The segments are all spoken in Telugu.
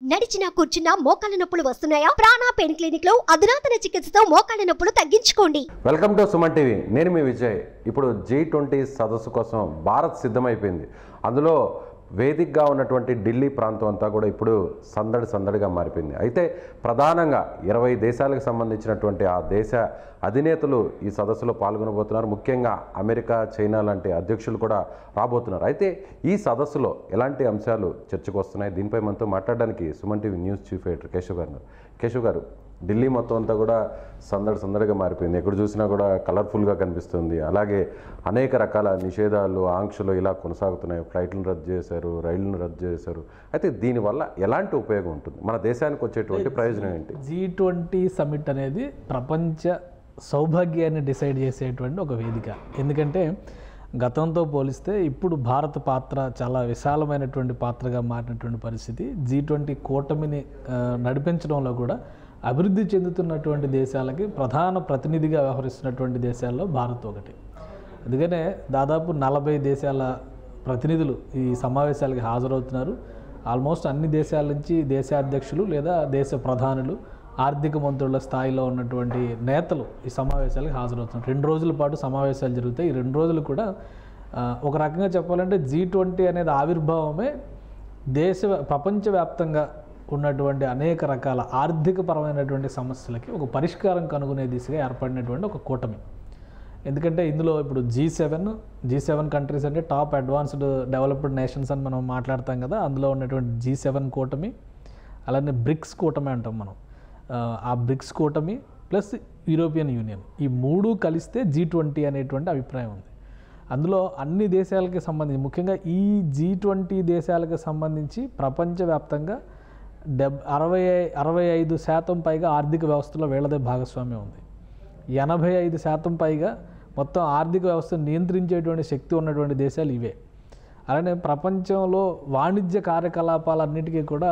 నడిచినా కూర్చున్నా మోకాళ్ళ నొప్పులు వస్తున్నాయా? ప్రాణ పెయిన్ క్లినిక్ లో అధునాతన చికిత్సతో మోకాళ్ళ నొప్పులు తగ్గించుకోండి. Welcome to Suman TV. నేను మీ విజయ్. ఇప్పుడు G20 సదస్సు కోసం భారత్ సిద్ధమైపోయింది. అందులో వేదికగా ఉన్నటువంటి ఢిల్లీ ప్రాంతం అంతా కూడా ఇప్పుడు సందడిగా మారిపోయింది. అయితే ప్రధానంగా 20 దేశాలకు సంబంధించినటువంటి ఆ దేశ అధినేతలు ఈ సదస్సులో పాల్గొనబోతున్నారు. ముఖ్యంగా అమెరికా, చైనా లాంటి అధ్యక్షులు కూడా రాబోతున్నారు. అయితే ఈ సదస్సులో ఎలాంటి అంశాలు చర్చకు వస్తున్నాయి? దీనిపై మనతో మాట్లాడడానికి Suman TV news chief editor Keshav గారు, ఢిల్లీ మొత్తం అంతా కూడా సందడిగా మారిపోయింది. ఎక్కడ చూసినా కూడా కలర్ఫుల్గా కనిపిస్తుంది. అలాగే అనేక రకాల నిషేధాలు, ఆంక్షలు ఇలా కొనసాగుతున్నాయి. ఫ్లైట్లను రద్దు చేశారు, రైళ్లను రద్దు చేశారు. అయితే దీనివల్ల ఎలాంటి ఉపయోగం ఉంటుంది? మన దేశానికి వచ్చేటువంటి ప్రయోజనం ఏంటి? G20 సమిట్ అనేది ప్రపంచ సౌభాగ్యాన్ని డిసైడ్ చేసేటువంటి ఒక వేదిక. ఎందుకంటే గతంతో పోలిస్తే ఇప్పుడు భారత పాత్ర చాలా విశాలమైనటువంటి పాత్రగా మారినటువంటి పరిస్థితి. G20 కూటమిని నడిపించడంలో కూడా అభివృద్ధి చెందుతున్నటువంటి దేశాలకి ప్రధాన ప్రతినిధిగా వ్యవహరిస్తున్నటువంటి దేశాల్లో భారత్ ఒకటి. అందుకనే దాదాపు 40 దేశాల ప్రతినిధులు ఈ సమావేశాలకి హాజరవుతున్నారు. ఆల్మోస్ట్ అన్ని దేశాల నుంచి దేశాధ్యక్షులు లేదా దేశ ప్రధానులు, ఆర్థిక మంత్రుల స్థాయిలో ఉన్నటువంటి నేతలు ఈ సమావేశాలకు హాజరవుతున్నారు. 2 రోజుల పాటు సమావేశాలు జరుగుతాయి. ఈ 2 రోజులు కూడా ఒక రకంగా చెప్పాలంటే G20 అనేది ఆవిర్భావమే ప్రపంచవ్యాప్తంగా ఉన్నటువంటి అనేక రకాల ఆర్థికపరమైనటువంటి సమస్యలకి ఒక పరిష్కారం కనుగొనే దిశగా ఏర్పడినటువంటి ఒక కూటమి. ఎందుకంటే ఇందులో ఇప్పుడు G7 కంట్రీస్ అంటే టాప్ అడ్వాన్స్డ్ డెవలప్డ్ నేషన్స్ అని మనం మాట్లాడతాం కదా. అందులో ఉన్నటువంటి G7 కూటమి, అలానే బ్రిక్స్ కూటమి అంటాం మనం. ఆ బ్రిక్స్ కూటమి ప్లస్ యూరోపియన్ యూనియన్, ఈ 3 కలిస్తే G20 అనేటువంటి అభిప్రాయం ఉంది. అందులో అన్ని దేశాలకి సంబంధించి, ముఖ్యంగా ఈ G20 దేశాలకు సంబంధించి ప్రపంచవ్యాప్తంగా 65% పైగా ఆర్థిక వ్యవస్థలో వీళ్ళదే భాగస్వామ్యం ఉంది. 85% పైగా మొత్తం ఆర్థిక వ్యవస్థను నియంత్రించేటువంటి శక్తి ఉన్నటువంటి దేశాలు ఇవే. అలానే ప్రపంచంలో వాణిజ్య కార్యకలాపాలన్నిటికీ కూడా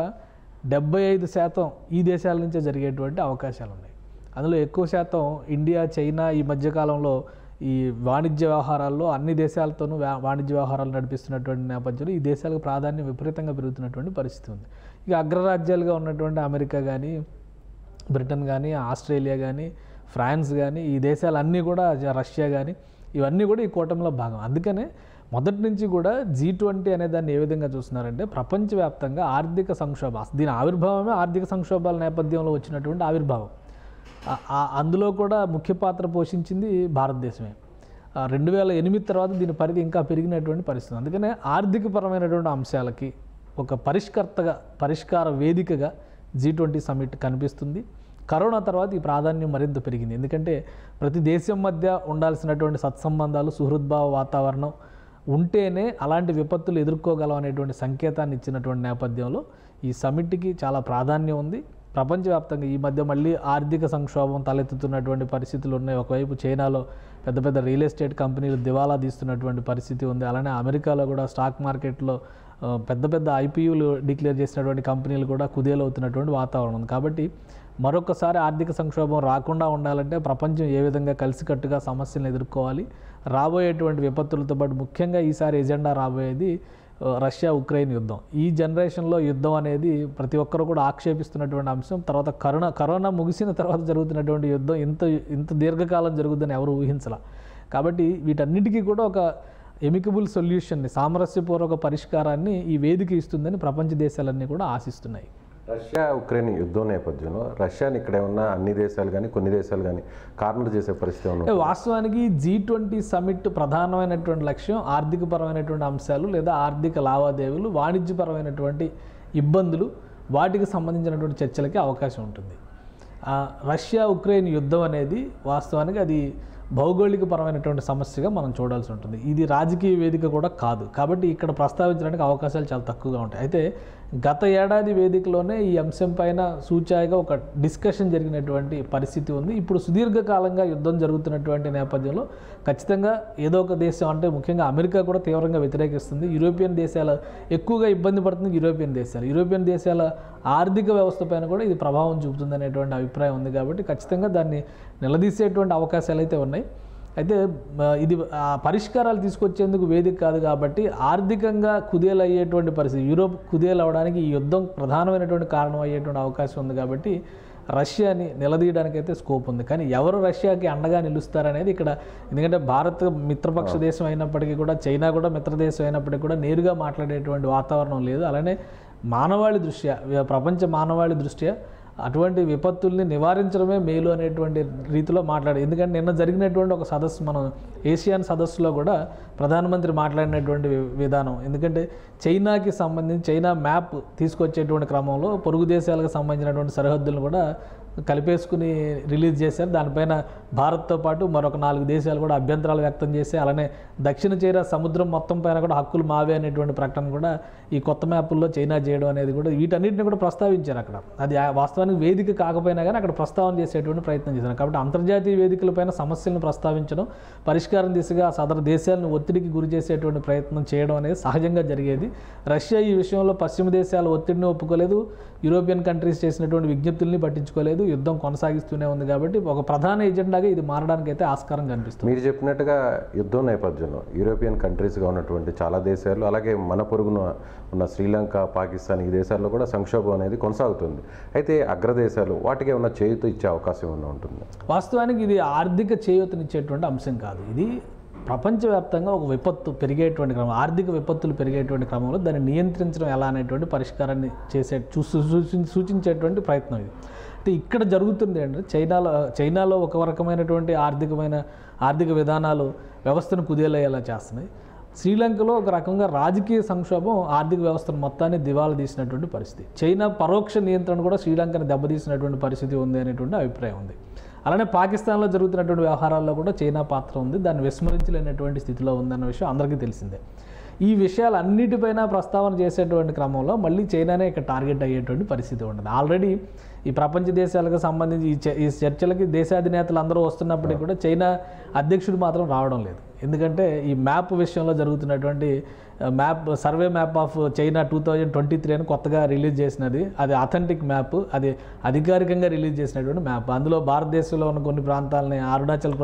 75% ఈ దేశాల నుంచే జరిగేటువంటి అవకాశాలు ఉన్నాయి. అందులో ఎక్కువ శాతం ఇండియా, చైనా ఈ మధ్యకాలంలో ఈ వాణిజ్య వ్యవహారాల్లో అన్ని దేశాలతోనూ వాణిజ్య వ్యవహారాలు నడిపిస్తున్నటువంటి నేపథ్యంలో ఈ దేశాలకు ప్రాధాన్యం విపరీతంగా పెరుగుతున్నటువంటి పరిస్థితి ఉంది. ఇక అగ్రరాజ్యాలుగా ఉన్నటువంటి అమెరికా కానీ, బ్రిటన్ కానీ, ఆస్ట్రేలియా కానీ, ఫ్రాన్స్ కానీ, ఈ దేశాలన్నీ కూడా, రష్యా కానీ, ఇవన్నీ కూడా ఈ కూటమిలో భాగం. అందుకనే మొదటి నుంచి కూడా G20 అనే దాన్ని ఏ విధంగా చూస్తున్నారంటే ప్రపంచవ్యాప్తంగా ఆర్థిక సంక్షోభం, దీని ఆవిర్భావమే ఆర్థిక సంక్షోభాల నేపథ్యంలో వచ్చినటువంటి ఆవిర్భావం. అందులో కూడా ముఖ్య పాత్ర పోషించింది భారతదేశమే. 2008 తర్వాత దీని పరిధి ఇంకా పెరిగినటువంటి పరిస్థితి. అందుకనే ఆర్థికపరమైనటువంటి అంశాలకి ఒక పరిష్కార వేదికగా G20 సమిట్ కనిపిస్తుంది. కరోనా తర్వాత ఈ ప్రాధాన్యం మరింత పెరిగింది. ఎందుకంటే ప్రతి దేశం మధ్య ఉండాల్సినటువంటి సత్సంబంధాలు, సుహృద్భావ వాతావరణం ఉంటేనే అలాంటి విపత్తులు ఎదుర్కోగలం అనేటువంటి సంకేతాన్ని ఇచ్చినటువంటి నేపథ్యంలో ఈ సమిట్కి చాలా ప్రాధాన్యం ఉంది. ప్రపంచవ్యాప్తంగా ఈ మధ్య మళ్ళీ ఆర్థిక సంక్షోభం తలెత్తుతున్నటువంటి పరిస్థితులు ఉన్నాయి. ఒకవైపు చైనాలో పెద్ద రియల్ ఎస్టేట్ కంపెనీలు దివాలా తీస్తున్నటువంటి పరిస్థితి ఉంది. అలానే అమెరికాలో కూడా స్టాక్ మార్కెట్లో పెద్ద IPOలు డిక్లేర్ చేసినటువంటి కంపెనీలు కూడా కుదేలవుతున్నటువంటి వాతావరణం ఉంది. కాబట్టి మరొకసారి ఆర్థిక సంక్షోభం రాకుండా ఉండాలంటే ప్రపంచం ఏ విధంగా కలిసికట్టుగా సమస్యలను ఎదుర్కోవాలి, రాబోయేటువంటి విపత్తులతో పాటు ముఖ్యంగా ఈసారి ఎజెండా రాబోయేది రష్యా ఉక్రెయిన్ యుద్ధం. ఈ జనరేషన్లో యుద్ధం అనేది ప్రతి ఒక్కరు కూడా ఆక్షేపిస్తున్నటువంటి అంశం. తర్వాత కరోనా ముగిసిన తర్వాత జరుగుతున్నటువంటి యుద్ధం ఇంత దీర్ఘకాలం జరుగుతుందని ఎవరు ఊహించాల. కాబట్టి వీటన్నిటికీ కూడా ఒక ఎమికబుల్ సొల్యూషన్ని, సామరస్యపూర్వక పరిష్కారాన్ని ఈ వేదిక ఇస్తుందని ప్రపంచ దేశాలన్నీ కూడా ఆశిస్తున్నాయి. రష్యా ఉక్రెయిన్ యుద్ధం నేపథ్యంలో రష్యాని ఇక్కడ ఉన్న అన్ని దేశాలు కానీ కొన్ని దేశాలు కానీ కార్నర్ చేసే పరిస్థితి ఉంది. వాస్తవానికి G20 సమిట్ ప్రధానమైనటువంటి లక్ష్యం ఆర్థికపరమైనటువంటి అంశాలు లేదా ఆర్థిక లావాదేవీలు, వాణిజ్యపరమైనటువంటి ఇబ్బందులు, వాటికి సంబంధించినటువంటి చర్చలకి అవకాశం ఉంటుంది. రష్యా ఉక్రెయిన్ యుద్ధం అనేది వాస్తవానికి అది భౌగోళికపరమైనటువంటి సమస్యగా మనం చూడాల్సి ఉంటుంది. ఇది రాజకీయ వేదిక కూడా కాదు. కాబట్టి ఇక్కడ ప్రస్తావించడానికి అవకాశాలు చాలా తక్కువగా ఉంటాయి. అయితే గత ఏడాది వేదికలోనే ఈ అంశం పైన సూచాయిగా ఒక డిస్కషన్ జరిగినటువంటి పరిస్థితి ఉంది. ఇప్పుడు సుదీర్ఘకాలంగా యుద్ధం జరుగుతున్నటువంటి నేపథ్యంలో ఖచ్చితంగా ఏదో ఒక దేశం, అంటే ముఖ్యంగా అమెరికా కూడా తీవ్రంగా వ్యతిరేకిస్తుంది. యూరోపియన్ దేశాలు ఎక్కువగా ఇబ్బంది పడుతుంది. యూరోపియన్ దేశాల ఆర్థిక వ్యవస్థ పైన కూడా ఇది ప్రభావం చూపుతుంది అనేటువంటి అభిప్రాయం ఉంది. కాబట్టి ఖచ్చితంగా దాన్ని నిలదీసేటువంటి అవకాశాలు అయితే ఉన్నాయి. అయితే ఇది పరిష్కారాలు తీసుకొచ్చేందుకు వేదిక కాదు కాబట్టి ఆర్థికంగా కుదేలయ్యేటువంటి పరిస్థితి, యూరోప్ కుదేలవడానికి ఈ యుద్ధం ప్రధానమైనటువంటి కారణం అయ్యేటువంటి అవకాశం ఉంది కాబట్టి రష్యాని నిలదీయడానికైతే స్కోప్ ఉంది. కానీ ఎవరు రష్యాకి అండగా నిలుస్తారనేది ఇక్కడ, ఎందుకంటే భారత్ మిత్రపక్ష దేశం అయినప్పటికీ కూడా, చైనా కూడా మిత్రదేశం అయినప్పటికీ కూడా నేరుగా మాట్లాడేటువంటి వాతావరణం లేదు. అలానే మానవాళి దృష్ట్యా, ప్రపంచ మానవాళి దృష్ట్యా అటువంటి విపత్తుల్ని నివారించడమే మేలు అనేటువంటి రీతిలో ఎందుకంటే నిన్న జరిగినటువంటి ఒక సదస్సు, మనం ఏషియాన్ సదస్సులో కూడా ప్రధానమంత్రి మాట్లాడినటువంటి విధానం, ఎందుకంటే చైనాకి సంబంధించి చైనా మ్యాప్ తీసుకొచ్చేటువంటి క్రమంలో పొరుగు దేశాలకు సంబంధించినటువంటి సరిహద్దులను కూడా కలిపేసుకుని రిలీజ్ చేశారు. దానిపైన భారత్తో పాటు మరొక 4 దేశాలు కూడా అభ్యంతరాలు వ్యక్తం చేసి, అలానే దక్షిణ చైనా సముద్రం మొత్తం పైన కూడా హక్కులు మావే అనేటువంటి ప్రకటన కూడా ఈ కొత్త మ్యాపుల్లో చైనా చేయడం అనేది కూడా, వీటన్నిటిని కూడా ప్రస్తావించారు అక్కడ. అది వాస్తవానికి వేదిక కాకపోయినా కానీ అక్కడ ప్రస్తావన చేసేటువంటి ప్రయత్నం చేశారు. కాబట్టి అంతర్జాతీయ వేదికలపైన సమస్యలను ప్రస్తావించడం, పరిష్కారం దిశగా సదరు దేశాలను ఒత్తిడికి గురి చేసేటువంటి ప్రయత్నం చేయడం అనేది సహజంగా జరిగేది. రష్యా ఈ విషయంలో పశ్చిమ దేశాల ఒత్తిడిని ఒప్పుకోలేదు, యూరోపియన్ కంట్రీస్ చేసినటువంటి విజ్ఞప్తుల్ని పట్టించుకోలేదు, యుద్ధం కొనసాగిస్తూనే ఉంది. కాబట్టి ఒక ప్రధాన ఎజెండాగా ఇది మారడానికి అయితే ఆస్కారం కనిపిస్తుంది. మీరు చెప్పినట్టుగా యుద్ధం నేపథ్యంలో యూరోపియన్ కంట్రీస్గా ఉన్నటువంటి చాలా దేశాలు, అలాగే మన పొరుగున ఉన్న శ్రీలంక, పాకిస్తాన్, ఈ దేశాల్లో కూడా సంక్షోభం అనేది కొనసాగుతుంది. అయితే అగ్రదేశాలు వాటికి ఏమన్నా చేయూత ఇచ్చే అవకాశం ఏమన్నా ఉంటుంది? వాస్తవానికి ఇది ఆర్థిక చేయూతనిచ్చేటువంటి అంశం కాదు. ఇది ప్రపంచవ్యాప్తంగా ఒక విపత్తు పెరిగేటువంటి క్రమం, ఆర్థిక విపత్తులు పెరిగేటువంటి క్రమంలో దాన్ని నియంత్రించడం ఎలా అనేటువంటి పరిష్కారాన్ని సూచించేటువంటి ప్రయత్నం ఇది. అయితే ఇక్కడ జరుగుతుంది అంటే చైనాలో ఒక రకమైనటువంటి ఆర్థిక విధానాలు వ్యవస్థను కుదేలయ్యేలా చేస్తున్నాయి. శ్రీలంకలో ఒక రకంగా రాజకీయ సంక్షోభం ఆర్థిక వ్యవస్థను మొత్తాన్ని దివాలా తీసినటువంటి పరిస్థితి. చైనా పరోక్ష నియంత్రణ కూడా శ్రీలంకను దెబ్బతీసినటువంటి పరిస్థితి ఉంది అనేటువంటి అభిప్రాయం ఉంది. అలానే పాకిస్తాన్లో జరుగుతున్నటువంటి వ్యవహారాల్లో కూడా చైనా పాత్ర ఉంది, దాన్ని విస్మరించలేనటువంటి స్థితిలో ఉందన్న విషయం అందరికీ తెలిసిందే. ఈ విషయాలన్నిటిపైన ప్రస్తావన చేసేటువంటి క్రమంలో మళ్ళీ చైనానే ఇక్కడ టార్గెట్ అయ్యేటువంటి పరిస్థితి ఉండదు. ఆల్రెడీ ఈ ప్రపంచ దేశాలకు సంబంధించి ఈ చర్చలకి దేశాధినేతలు అందరూ వస్తున్నప్పటికీ కూడా చైనా అధ్యక్షుడు మాత్రం రావడం లేదు. ఎందుకంటే ఈ మ్యాప్ విషయంలో జరుగుతున్నటువంటి సర్వే మ్యాప్ ఆఫ్ చైనా 2023 అని కొత్తగా రిలీజ్ చేసినది, అది అథెంటిక్ మ్యాప్, అది అధికారికంగా రిలీజ్ చేసినటువంటి మ్యాప్. అందులో భారతదేశంలో ఉన్న కొన్ని ప్రాంతాలని అరుణాచల్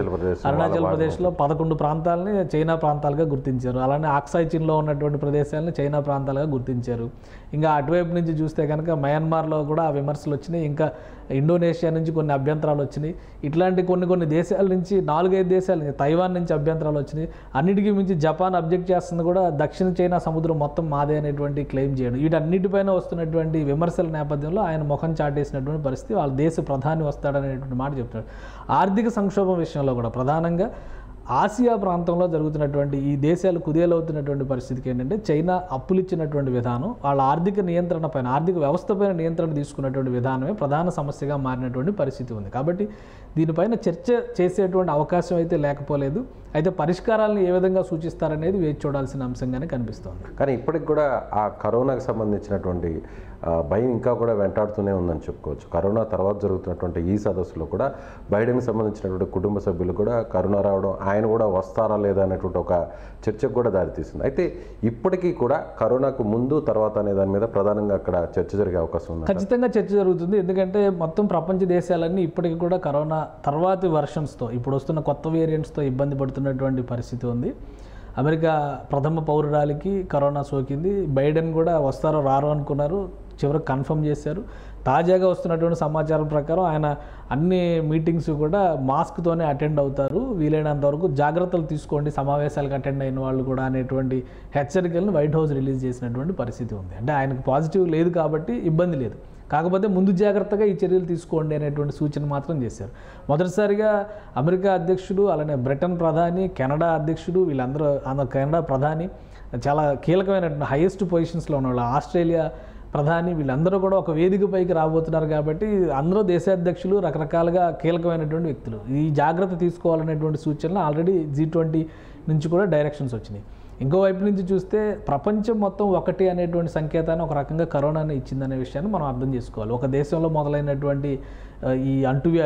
ప్రదేశ్లో 11 ప్రాంతాలని చైనా ప్రాంతాలుగా గుర్తించారు. అలానే ఆక్సాయ్ చీన్లో ఉన్నటువంటి ప్రదేశాలను చైనా ప్రాంతాలుగా గుర్తించారు. ఇంకా అటువైపు నుంచి చూస్తే కనుక మయన్మార్లో కూడా విమర్శలు వచ్చినాయి, ఇంకా ఇండోనేషియా నుంచి కొన్ని అభ్యంతరాలు వచ్చినాయి. ఇట్లాంటి కొన్ని దేశాల నుంచి 4-5 దేశాల నుంచి, తైవాన్ నుంచి అభ్యంతరాలు వచ్చినాయి. అన్నిటికీ మించి జపాన్ అబ్జెక్ట్ చేస్తుంది కూడా, దక్షిణ చైనా సముద్రం మొత్తం మాదే అనేటువంటి క్లెయిమ్ చేయడం. వీటన్నిటిపైన వస్తున్నటువంటి విమర్శల నేపథ్యంలో ఆయన ముఖం చాటేసినటువంటి పరిస్థితి, వాళ్ళ దేశ ప్రధాని వస్తాడనేటువంటి మాట చెప్తున్నాడు. ఆర్థిక సంక్షోభం విషయంలో కూడా ప్రధానంగా ఆసియా ప్రాంతంలో జరుగుతున్నటువంటి ఈ దేశాలు కుదేలవుతున్నటువంటి పరిస్థితికి ఏంటంటే చైనా అప్పులిచ్చినటువంటి విధానం, వాళ్ళ ఆర్థిక నియంత్రణ పైన, ఆర్థిక వ్యవస్థ పైన నియంత్రణ తీసుకున్నటువంటి విధానమే ప్రధాన సమస్యగా మారినటువంటి పరిస్థితి ఉంది. కాబట్టి దీనిపైన చర్చ చేసేటువంటి అవకాశం అయితే లేకపోలేదు. అయితే పరిష్కారాలను ఏ విధంగా సూచిస్తారనేది వేచి చూడాల్సిన అంశంగానే కనిపిస్తోంది. కానీ ఇప్పటికి కూడా ఆ కరోనాకు సంబంధించినటువంటి భయం ఇంకా కూడా వెంటాడుతూనే ఉందని చెప్పుకోవచ్చు. కరోనా తర్వాత జరుగుతున్నటువంటి ఈ సదస్సులో కూడా బైడెన్కి సంబంధించినటువంటి కుటుంబ సభ్యులు కూడా కరోనా రావడం, ఆయన కూడా వస్తారా లేదా అనేటువంటి ఒక చర్చకు కూడా దారితీస్తుంది. అయితే ఇప్పటికీ కూడా కరోనాకు ముందు తర్వాత అనే దాని మీద ప్రధానంగా అక్కడ చర్చ జరిగే అవకాశం ఉంది. ఖచ్చితంగా చర్చ జరుగుతుంది. ఎందుకంటే మొత్తం ప్రపంచ దేశాలన్నీ ఇప్పటికీ కూడా కరోనా తర్వాతి వర్షన్స్తో, ఇప్పుడు వస్తున్న కొత్త వేరియంట్స్తో ఇబ్బంది పడుతున్నటువంటి పరిస్థితి ఉంది. అమెరికా ప్రథమ పౌరురాలికి కరోనా సోకింది. బైడెన్ కూడా వస్తారో రారో అనుకున్నారు, చివరికి కన్ఫర్మ్ చేశారు. తాజాగా వస్తున్నటువంటి సమాచారం ప్రకారం ఆయన అన్ని మీటింగ్స్ కూడా మాస్క్తోనే అటెండ్ అవుతారు, వీలైనంత వరకు జాగ్రత్తలు తీసుకోండి సమావేశాలకు అటెండ్ అయిన వాళ్ళు కూడా అనేటువంటి హెచ్చరికలను వైట్ హౌస్ రిలీజ్ చేసినటువంటి పరిస్థితి ఉంది. అంటే ఆయనకు పాజిటివ్ లేదు కాబట్టి ఇబ్బంది లేదు, కాకపోతే ముందు జాగ్రత్తగా ఈ చర్యలు తీసుకోండి అనేటువంటి సూచన మాత్రం చేశారు. మొదటిసారిగా అమెరికా అధ్యక్షుడు, అలానే బ్రిటన్ ప్రధాని, కెనడా అధ్యక్షుడు, వీళ్ళందరూ కెనడా ప్రధాని చాలా కీలకమైనటువంటి హైయెస్ట్ పొజిషన్స్లో ఉన్నవాళ్ళు, ఆస్ట్రేలియా ప్రధాని, వీళ్ళందరూ కూడా ఒక వేదికపైకి రాబోతున్నారు. కాబట్టి అందరూ దేశాధ్యక్షులు, రకరకాలుగా కీలకమైనటువంటి వ్యక్తులు. ఈ జాగ్రత్త తీసుకోవాలనేటువంటి సూచనలు ఆల్రెడీ G20 నుంచి కూడా డైరెక్షన్స్ వచ్చినాయి. ఇంకోవైపు నుంచి చూస్తే ప్రపంచం మొత్తం ఒకటి అనేటువంటి సంకేతాన్ని ఒక రకంగా కరోనాని ఇచ్చిందనే విషయాన్ని మనం అర్థం చేసుకోవాలి. ఒక దేశంలో మొదలైనటువంటి ఈ అంటువ్యాధి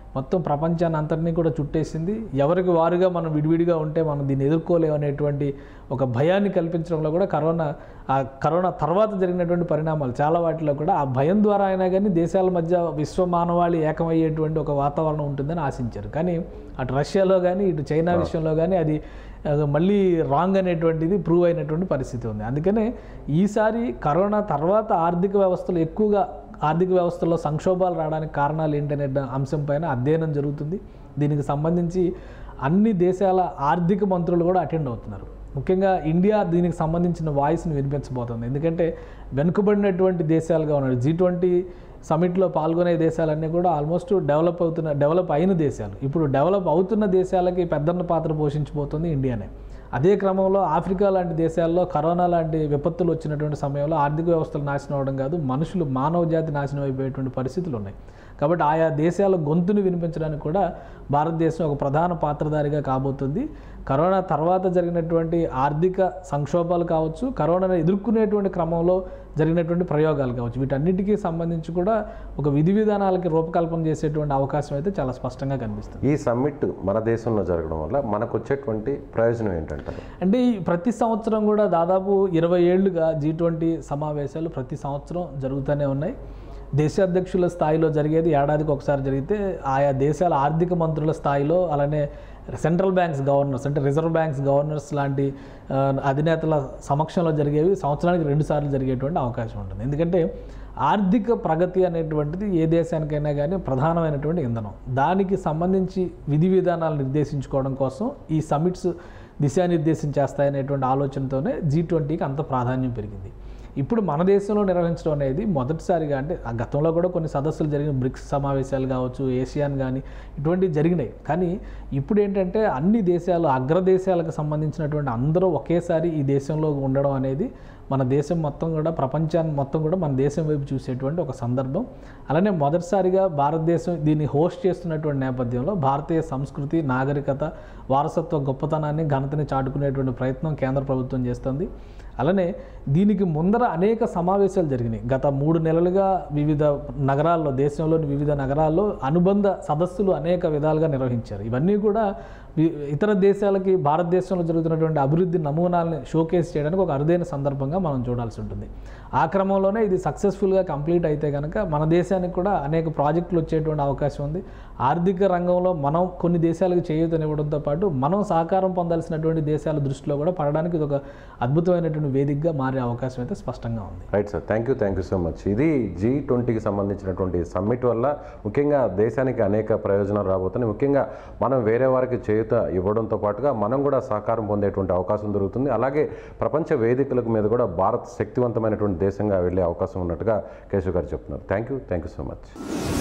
మొత్తం ప్రపంచాన్ని అంతటినీ కూడా చుట్టేసింది. ఎవరికి వారుగా మనం విడివిడిగా ఉంటే మనం దీన్ని ఎదుర్కోలేము అనేటువంటి ఒక భయాన్ని కల్పించడంలో కూడా కరోనా తర్వాత జరిగినటువంటి పరిణామాలు చాలా వాటిలో కూడా ఆ భయం ద్వారా అయినా కానీ దేశాల మధ్య విశ్వ మానవాళి ఏకమయ్యేటువంటి ఒక వాతావరణం ఉంటుందని ఆశించారు. కానీ అటు రష్యాలో కానీ ఇటు చైనా విషయంలో కానీ అది మళ్ళీ రాంగ్ అనేటువంటిది ప్రూవ్ అయినటువంటి పరిస్థితి ఉంది. అందుకనే ఈసారి కరోనా తర్వాత ఆర్థిక వ్యవస్థలో సంక్షోభాలు రావడానికి కారణాలు ఏంటనే అంశం పైన అధ్యయనం జరుగుతుంది. దీనికి సంబంధించి అన్ని దేశాల ఆర్థిక మంత్రులు కూడా అటెండ్ అవుతున్నారు. ముఖ్యంగా ఇండియా దీనికి సంబంధించిన వాయిస్ని వినిపించబోతుంది. ఎందుకంటే వెనుకబడినటువంటి దేశాలుగా ఉన్నాయి. G20 సమిట్లో పాల్గొనే దేశాలన్నీ కూడా ఆల్మోస్ట్ డెవలప్ అయిన దేశాలు. ఇప్పుడు డెవలప్ అవుతున్న దేశాలకి పెద్దన్న పాత్ర పోషించబోతుంది ఇండియానే. అదే క్రమంలో ఆఫ్రికా లాంటి దేశాల్లో కరోనా లాంటి విపత్తులు వచ్చినటువంటి సమయంలో ఆర్థిక వ్యవస్థలు నాశనం అవడం కాదు, మానవ జాతి నాశనం అయిపోయేటువంటి పరిస్థితులు ఉన్నాయి. కాబట్టి ఆయా దేశాల గొంతును వినిపించడానికి కూడా భారతదేశం ఒక ప్రధాన పాత్రధారిగా కాబోతుంది. కరోనా తర్వాత జరిగినటువంటి ఆర్థిక సంక్షోభాలు కావచ్చు, కరోనాను ఎదుర్కొనేటువంటి క్రమంలో జరిగినటువంటి ప్రయోగాలు కావచ్చు, వీటన్నిటికీ సంబంధించి కూడా ఒక విధి విధానాలకి రూపకల్పన చేసేటువంటి అవకాశం అయితే చాలా స్పష్టంగా కనిపిస్తుంది. ఈ సమ్మిట్ మన దేశంలో జరగడం వల్ల మనకు వచ్చేటువంటి ప్రయోజనం ఏంటంటారు? అంటే ప్రతి సంవత్సరం కూడా దాదాపు 20 ఏళ్లుగా G20 సమావేశాలు ప్రతి సంవత్సరం జరుగుతూనే ఉన్నాయి. దేశాధ్యక్షుల స్థాయిలో జరిగేది ఏడాదికి ఒకసారి జరిగితే, ఆయా దేశాల ఆర్థిక మంత్రుల స్థాయిలో, అలానే సెంట్రల్ బ్యాంక్స్ గవర్నర్స్ అంటే రిజర్వ్ బ్యాంక్స్ గవర్నర్స్ లాంటి అధినేతల సమక్షంలో జరిగేవి సంవత్సరానికి 2 సార్లు జరిగేటువంటి అవకాశం ఉంటుంది. ఎందుకంటే ఆర్థిక ప్రగతి అనేటువంటిది ఏ దేశానికైనా కానీ ప్రధానమైనటువంటి ఇంధనం. దానికి సంబంధించి విధి విధానాలు నిర్దేశించుకోవడం కోసం ఈ సమిట్స్ దిశానిర్దేశం చేస్తాయనేటువంటి ఆలోచనతోనే G20కి అంత ప్రాధాన్యం పెరిగింది. ఇప్పుడు మన దేశంలో నిర్వహించడం అనేది మొదటిసారిగా, అంటే ఆ గతంలో కూడా కొన్ని సదస్సులు జరిగిన బ్రిక్స్ సమావేశాలు కావచ్చు, ఏషియాన్ కానీ ఇటువంటివి జరిగినాయి. కానీ ఇప్పుడు ఏంటంటే అన్ని దేశాలు, అగ్రదేశాలకు సంబంధించినటువంటి అందరూ ఒకేసారి ఈ దేశంలో ఉండడం అనేది మన దేశం మొత్తం కూడా, ప్రపంచాన్ని మొత్తం కూడా మన దేశం వైపు చూసేటువంటి ఒక సందర్భం. అలానే మొదటిసారిగా భారతదేశం దీన్ని హోస్ట్ చేస్తున్నటువంటి నేపథ్యంలో భారతీయ సంస్కృతి, నాగరికత, వారసత్వ గొప్పతనాన్ని, ఘనతని చాటుకునేటువంటి ప్రయత్నం కేంద్ర ప్రభుత్వం చేస్తుంది. అలానే దీనికి ముందర అనేక సమావేశాలు జరిగినాయి. గత 3 నెలలుగా వివిధ నగరాల్లో, దేశంలోని వివిధ నగరాల్లో అనుబంధ సదస్సులు అనేక విధాలుగా నిర్వహించారు. ఇవన్నీ కూడా ఇతర దేశాలకి భారతదేశంలో జరుగుతున్నటువంటి అభివృద్ధి నమూనాలని షోకేస్ చేయడానికి ఒక అరుదైన సందర్భంగా మనం చూడాల్సి ఉంటుంది. ఆ క్రమంలోనే ఇది సక్సెస్ఫుల్గా కంప్లీట్ అయితే కనుక మన దేశానికి కూడా అనేక ప్రాజెక్టులు వచ్చేటువంటి అవకాశం ఉంది. ఆర్థిక రంగంలో మనం కొన్ని దేశాలకు చేయూతనివ్వడంతో పాటు మనం సహకారం పొందాల్సినటువంటి దేశాల దృష్టిలో కూడా పడడానికి ఇది ఒక అద్భుతమైనటువంటి వేదికగా మారే అవకాశం అయితే స్పష్టంగా ఉంది. Right sir, thank you so much. ఇది G20కి సంబంధించినటువంటి సమ్మిట్ వల్ల ముఖ్యంగా దేశానికి అనేక ప్రయోజనాలు రాబోతున్నాయి. ముఖ్యంగా మనం వేరే వారికి చేయూత ఇవ్వడంతో పాటుగా మనం కూడా సహకారం పొందేటువంటి అవకాశం దొరుకుతుంది. అలాగే ప్రపంచ వేదికలకు మీద కూడా భారత్ శక్తివంతమైనటువంటి దేశంగా వెళ్ళే అవకాశం ఉన్నట్టుగా కేశవ్ గారు చెప్తున్నారు. Thank you so much.